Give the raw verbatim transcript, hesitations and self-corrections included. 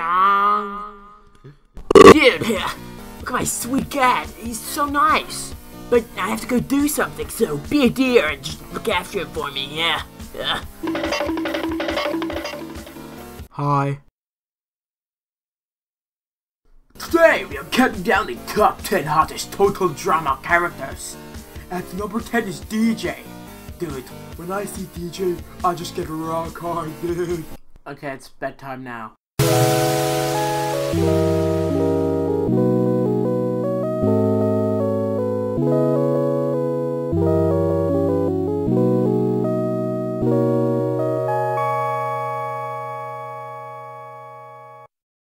dong. Dude, look at my sweet cat. He's so nice. But I have to go do something, so be a dear and just look after him for me, yeah? Yeah. Hi. Today we are counting down the top ten hottest total drama characters. At number ten is D J. Dude, when I see D J, I just get rock hard, dude. Okay, it's bedtime now.